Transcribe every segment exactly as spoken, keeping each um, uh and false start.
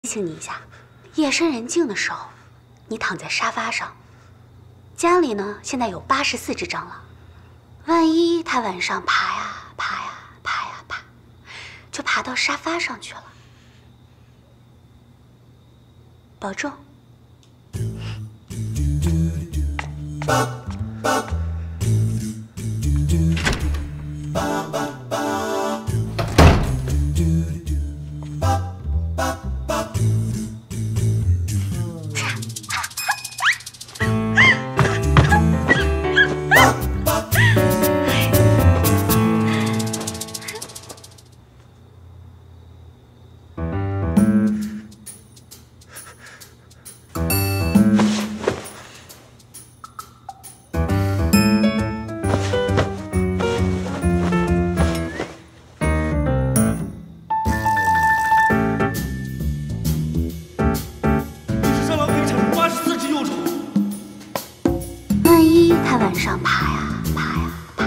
提醒你一下，夜深人静的时候，你躺在沙发上，家里呢现在有八十四只蟑螂，万一它晚上爬呀爬呀爬呀爬，就爬到沙发上去了，保重。 它晚上爬呀爬呀爬，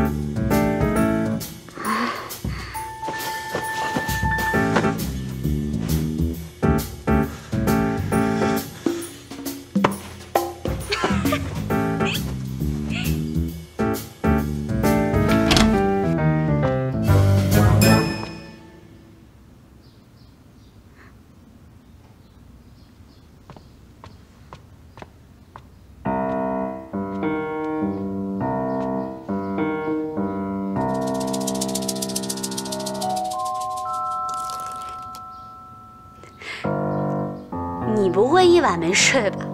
你不会一晚没睡吧？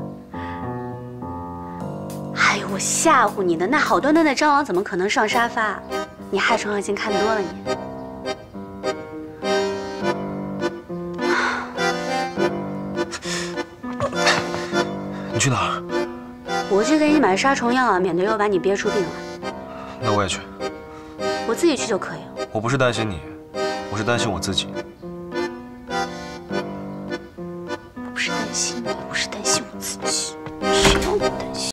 哎呦，我吓唬你的，那好端端的蟑螂怎么可能上沙发？你害虫药精看多了你。 你去哪儿？ 我去给你买杀虫药啊，免得又把你憋出病来。 那我也去。 我自己去就可以了。 我不是担心你，我是担心我自己。 不是担心你，我是担心我自己。谁让我担心？